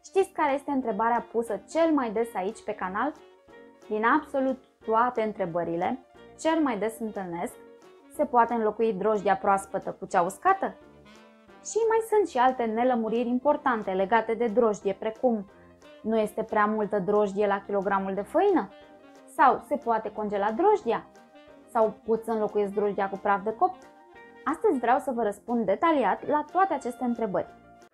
Știți care este întrebarea pusă cel mai des aici pe canal? Din absolut toate întrebările, cel mai des întâlnesc: se poate înlocui drojdia proaspătă cu cea uscată? Și mai sunt și alte nelămuriri importante legate de drojdie, precum: nu este prea multă drojdie la kilogramul de făină? Sau se poate congela drojdia? Sau pot să înlocuiesc drojdia cu praf de copt? Astăzi vreau să vă răspund detaliat la toate aceste întrebări.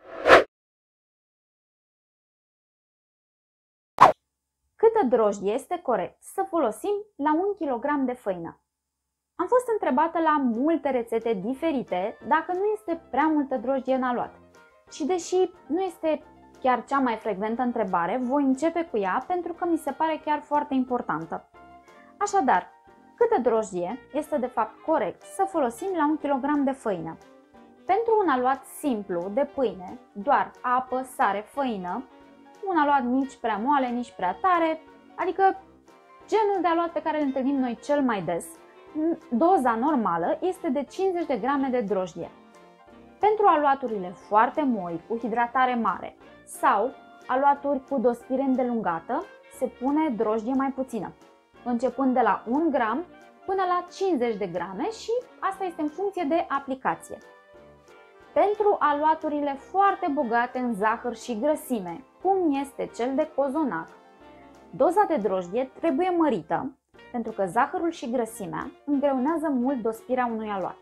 Câtă drojdie este corect să folosim la 1 kg de făină? Am fost întrebată la multe rețete diferite dacă nu este prea multă drojdie în aluat. Și deși nu este chiar cea mai frecventă întrebare, voi începe cu ea pentru că mi se pare chiar foarte importantă. Așadar, câtă drojdie este de fapt corect să folosim la 1 kg de făină? Pentru un aluat simplu de pâine, doar apă, sare, făină, un aluat nici prea moale, nici prea tare, adică genul de aluat pe care îl întâlnim noi cel mai des, doza normală este de 50 de grame de drojdie. Pentru aluaturile foarte moi, cu hidratare mare sau aluaturi cu dospire îndelungată, se pune drojdie mai puțină, începând de la 1 gram până la 50 de grame și asta este în funcție de aplicație. Pentru aluaturile foarte bogate în zahăr și grăsime, cum este cel de cozonac, doza de drojdie trebuie mărită pentru că zahărul și grăsimea îngreunează mult dospirea unui aluat.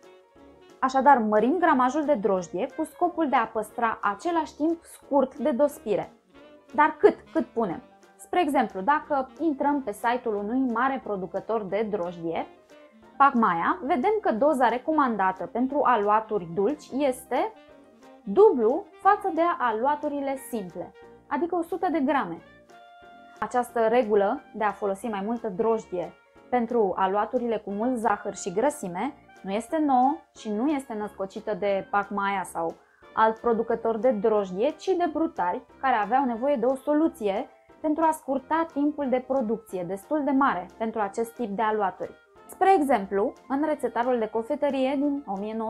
Așadar, mărim gramajul de drojdie cu scopul de a păstra același timp scurt de dospire. Dar cât punem? Spre exemplu, dacă intrăm pe site-ul unui mare producător de drojdie, Pacmaia, vedem că doza recomandată pentru aluaturi dulci este dublu față de aluaturile simple, adică 100 de grame. Această regulă de a folosi mai multă drojdie pentru aluaturile cu mult zahăr și grăsime nu este nouă și nu este născocită de Pacmaia sau alt producător de drojdie, ci de brutari care aveau nevoie de o soluție pentru a scurta timpul de producție destul de mare pentru acest tip de aluaturi. Spre exemplu, în rețetarul de cofetărie din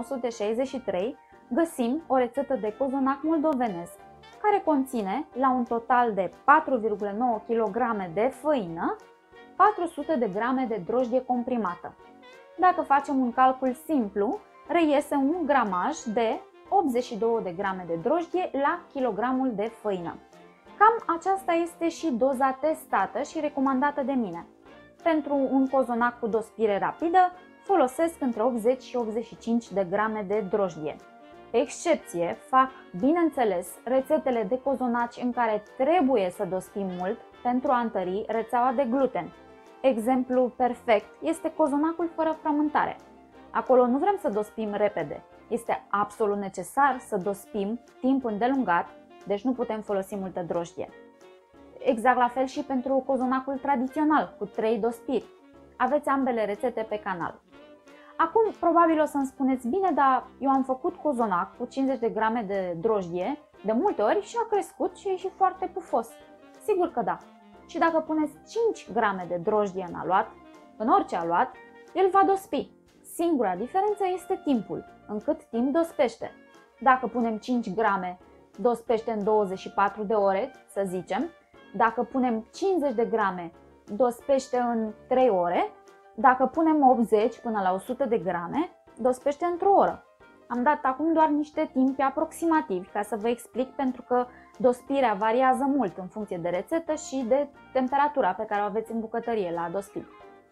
1963 găsim o rețetă de cozonac moldovenesc care conține, la un total de 4,9 kg de făină, 400 de grame de drojdie comprimată. Dacă facem un calcul simplu, reiese un gramaj de 82 de grame de drojdie la kilogramul de făină. Cam aceasta este și doza testată și recomandată de mine. Pentru un cozonac cu dospire rapidă, folosesc între 80 și 85 de grame de drojdie. Excepție fac, bineînțeles, rețetele de cozonaci în care trebuie să dospim mult pentru a întări rețeaua de gluten. Exemplu perfect este cozonacul fără frământare. Acolo nu vrem să dospim repede, este absolut necesar să dospim timp îndelungat, deci nu putem folosi multă drojdie. Exact la fel și pentru cozonacul tradițional, cu 3 dospiri. Aveți ambele rețete pe canal. Acum, probabil o să-mi spuneți: bine, dar eu am făcut cozonac cu 50 de grame de drojdie de multe ori și a crescut și a ieșit foarte pufos. Sigur că da. Și dacă puneți 5 grame de drojdie în aluat, în orice aluat, el va dospi. Singura diferență este timpul, în cât timp dospește. Dacă punem 5 grame, dospește în 24 de ore, să zicem. Dacă punem 50 de grame, dospește în 3 ore. Dacă punem 80 până la 100 de grame, dospește într-o oră. Am dat acum doar niște timpi aproximativi ca să vă explic, pentru că dospirea variază mult în funcție de rețetă și de temperatura pe care o aveți în bucătărie la dospit.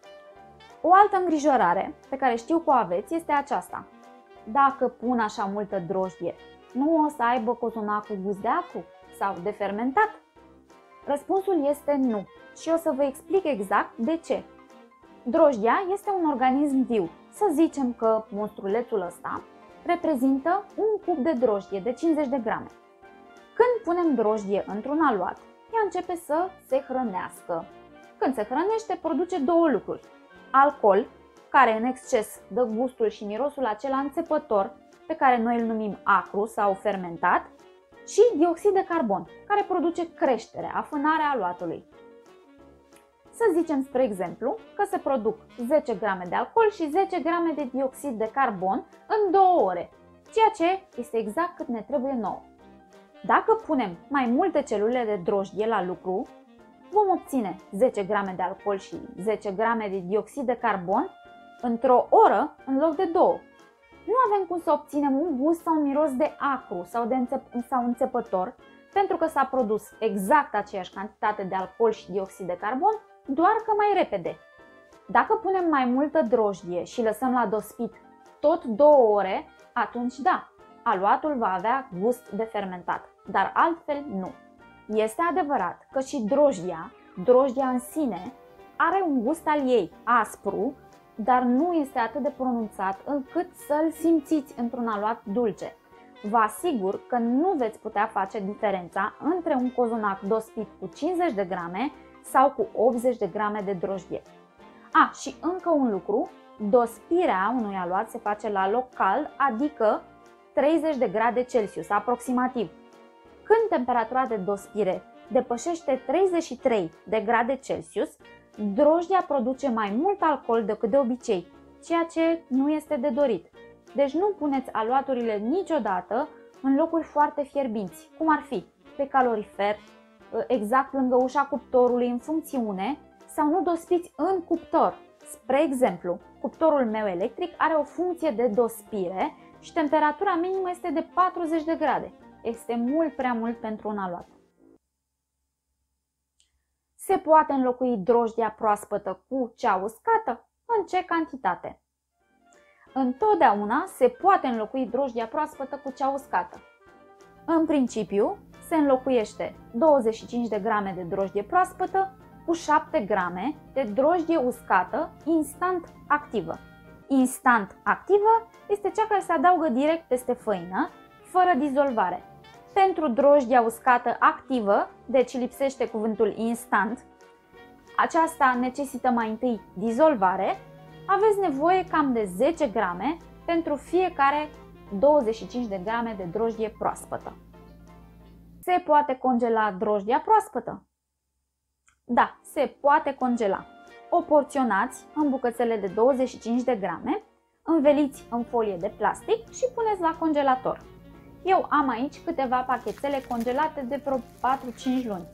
O altă îngrijorare pe care știu că o aveți este aceasta: dacă pun așa multă drojdie, nu o să aibă cozonacul gust de acru sau de fermentat? Răspunsul este nu și o să vă explic exact de ce. Drojdia este un organism viu. Să zicem că monstrulețul ăsta reprezintă un cub de drojdie de 50 de grame. Când punem drojdie într-un aluat, ea începe să se hrănească. Când se hrănește, produce două lucruri: alcool, care în exces dă gustul și mirosul acela înțepător pe care noi îl numim acru sau fermentat, și dioxid de carbon, care produce creștere, afânarea aluatului. Să zicem, spre exemplu, că se produc 10 grame de alcool și 10 grame de dioxid de carbon în 2 ore, ceea ce este exact cât ne trebuie nouă. Dacă punem mai multe celule de drojdie la lucru, vom obține 10 grame de alcool și 10 grame de dioxid de carbon într-o oră în loc de 2. Nu avem cum să obținem un gust sau un miros de acru sau înțepător, pentru că s-a produs exact aceeași cantitate de alcool și dioxid de carbon, doar că mai repede. Dacă punem mai multă drojdie și lăsăm la dospit tot 2 ore, atunci da, aluatul va avea gust de fermentat, dar altfel nu. Este adevărat că și drojdia în sine, are un gust al ei aspru, dar nu este atât de pronunțat încât să-l simțiți într-un aluat dulce. Vă asigur că nu veți putea face diferența între un cozonac dospit cu 50 de grame sau cu 80 de grame de drojdie. Și încă un lucru, dospirea unui aluat se face la loc cald, adică 30 de grade Celsius aproximativ. Când temperatura de dospire depășește 33 de grade Celsius, drojdia produce mai mult alcool decât de obicei, ceea ce nu este de dorit. Deci nu puneți aluaturile niciodată în locuri foarte fierbinți, cum ar fi pe calorifer, exact lângă ușa cuptorului în funcțiune, sau nu dospiți în cuptor. Spre exemplu, cuptorul meu electric are o funcție de dospire și temperatura minimă este de 40 de grade. Este mult prea mult pentru un aluat. Se poate înlocui drojdia proaspătă cu cea uscată? În ce cantitate? Întotdeauna se poate înlocui drojdia proaspătă cu cea uscată. În principiu, se înlocuiește 25 de grame de drojdie proaspătă cu 7 grame de drojdie uscată instant activă. Instant activă este cea care se adaugă direct peste făină, fără dizolvare. Pentru drojdia uscată activă, deci lipsește cuvântul instant, aceasta necesită mai întâi dizolvare, aveți nevoie cam de 10 grame pentru fiecare 25 de grame de drojdie proaspătă. Se poate congela drojdia proaspătă? Da, se poate congela. O porționați în bucățele de 25 de grame, înveliți în folie de plastic și puneți la congelator. Eu am aici câteva pachetele congelate de vreo 4-5 luni.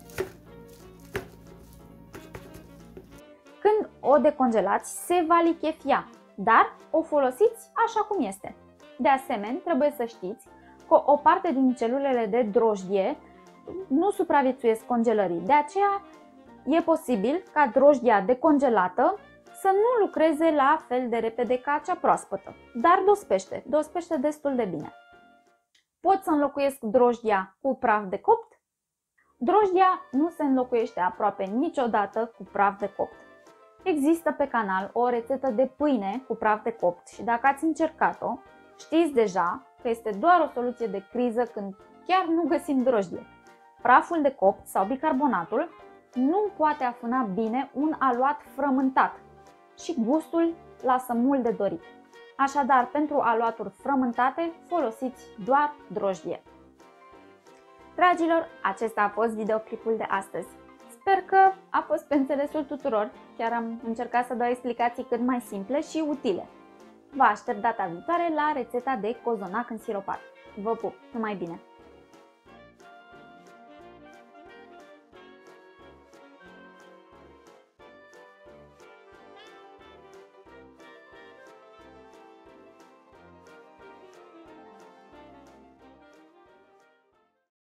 Când o decongelați, se va lichefia, dar o folosiți așa cum este. De asemenea, trebuie să știți că o parte din celulele de drojdie nu supraviețuiesc congelării. De aceea, e posibil ca drojdia decongelată să nu lucreze la fel de repede ca cea proaspătă, dar dospește destul de bine. Pot să înlocuiesc drojdia cu praf de copt? Drojdia nu se înlocuiește aproape niciodată cu praf de copt. Există pe canal o rețetă de pâine cu praf de copt și dacă ați încercat-o, știți deja că este doar o soluție de criză când chiar nu găsim drojdie. Praful de copt sau bicarbonatul nu poate afâna bine un aluat frământat și gustul lasă mult de dorit. Așadar, pentru aluaturi frământate, folosiți doar drojdie. Dragilor, acesta a fost videoclipul de astăzi. Sper că a fost pe înțelesul tuturor, chiar am încercat să dau explicații cât mai simple și utile. Vă aștept data viitoare la rețeta de cozonac însiropat. Vă pup, numai bine!